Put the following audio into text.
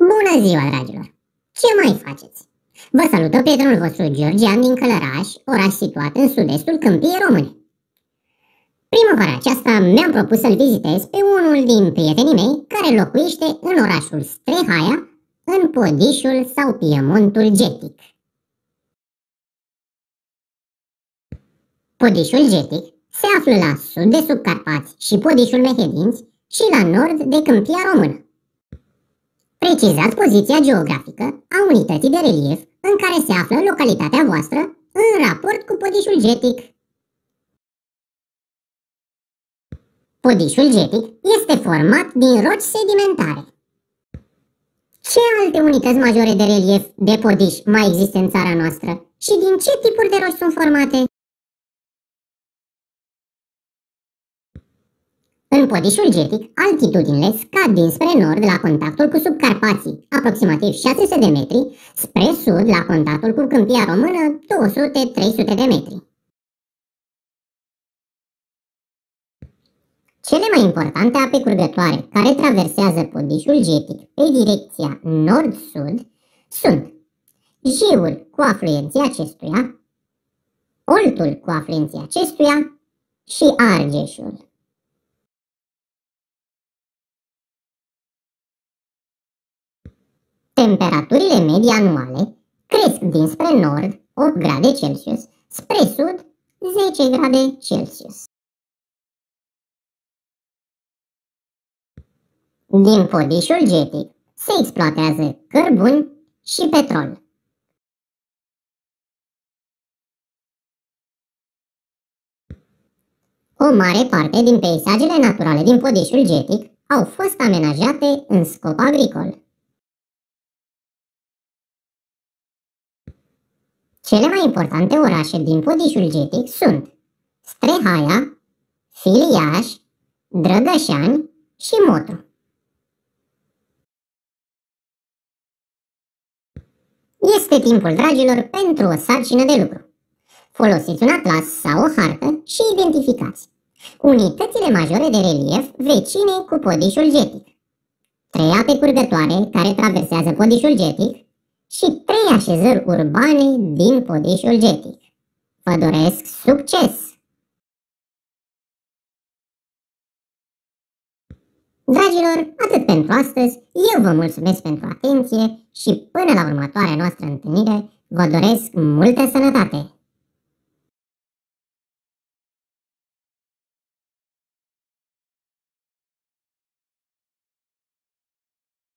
Bună ziua, dragilor! Ce mai faceți? Vă salută prietenul vostru Georgian din Călăraș, oraș situat în sud-estul Câmpiei Române. Primăvara aceasta mi-am propus să-l vizitez pe unul din prietenii mei care locuiește în orașul Strehaia, în Podișul sau Piemontul Getic. Podișul Getic se află la sud de Subcarpați și Podișul Mehedinți și la nord de Câmpia Română. Precizați poziția geografică a unității de relief în care se află localitatea voastră în raport cu Podișul Getic. Podișul Getic este format din roci sedimentare. Ce alte unități majore de relief de podiș mai există în țara noastră și din ce tipuri de roci sunt formate? În Podișul Getic, altitudinile scad dinspre nord la contactul cu Subcarpații, aproximativ 600 de metri, spre sud la contactul cu Câmpia Română, 200-300 de metri. Cele mai importante ape curgătoare care traversează Podișul Getic pe direcția nord-sud sunt Jiul cu afluenții acestuia, Oltul cu afluenții acestuia și Argeșul. Temperaturile medii anuale cresc dinspre nord 8 grade Celsius, spre sud 10 grade Celsius. Din Podișul Getic se exploatează cărbuni și petrol. O mare parte din peisajele naturale din Podișul Getic au fost amenajate în scop agricol. Cele mai importante orașe din Podișul Getic sunt Strehaia, Filiaș, Drăgășani și Motru. Este timpul, dragilor, pentru o sarcină de lucru. Folosiți un atlas sau o hartă și identificați unitățile majore de relief vecine cu Podișul Getic, 3 ape curgătoare care traversează Podișul Getic și 3 așezări urbane din Podișul Getic. Vă doresc succes! Dragilor, atât pentru astăzi, eu vă mulțumesc pentru atenție și până la următoarea noastră întâlnire, vă doresc multă sănătate!